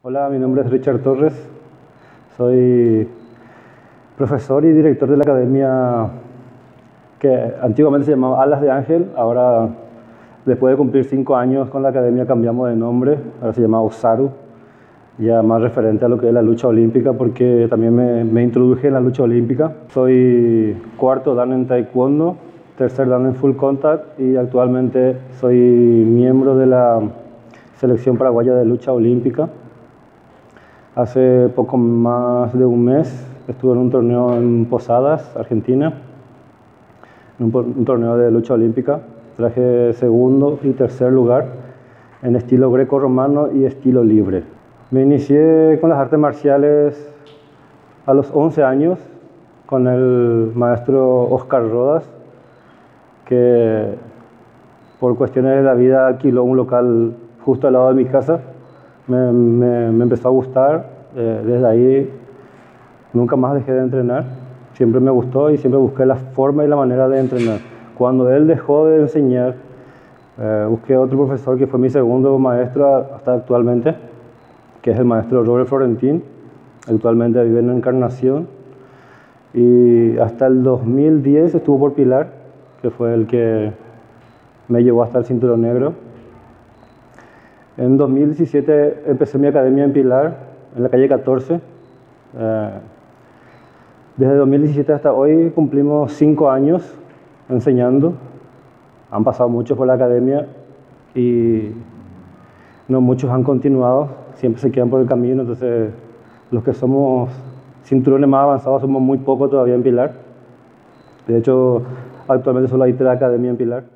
Hola, mi nombre es Richard Torres, soy profesor y director de la academia que antiguamente se llamaba Alas de Ángel. Ahora, después de cumplir 5 años con la academia, cambiamos de nombre, ahora se llama Osaru, ya más referente a lo que es la lucha olímpica, porque también me introduje en la lucha olímpica. Soy cuarto dan en taekwondo, tercer dan en full contact y actualmente soy miembro de la selección paraguaya de lucha olímpica. Hace poco más de un mes estuve en un torneo en Posadas, Argentina, un torneo de lucha olímpica. Traje segundo y tercer lugar en estilo greco-romano y estilo libre. Me inicié con las artes marciales a los 11 años con el maestro Oscar Rodas, que por cuestiones de la vida alquiló un local justo al lado de mi casa. Me empezó a gustar, desde ahí nunca más dejé de entrenar, siempre me gustó y siempre busqué la forma y la manera de entrenar. Cuando él dejó de enseñar, busqué otro profesor que fue mi segundo maestro hasta actualmente, que es el maestro Robert Florentín. Actualmente vive en Encarnación y hasta el 2010 estuvo por Pilar, que fue el que me llevó hasta el cinturón negro. En 2017 empecé mi academia en Pilar, en la calle 14. Desde 2017 hasta hoy cumplimos 5 años enseñando. Han pasado muchos por la academia y no muchos han continuado, siempre se quedan por el camino. Entonces, los que somos cinturones más avanzados somos muy pocos todavía en Pilar. De hecho, actualmente solo hay 3 academias en Pilar.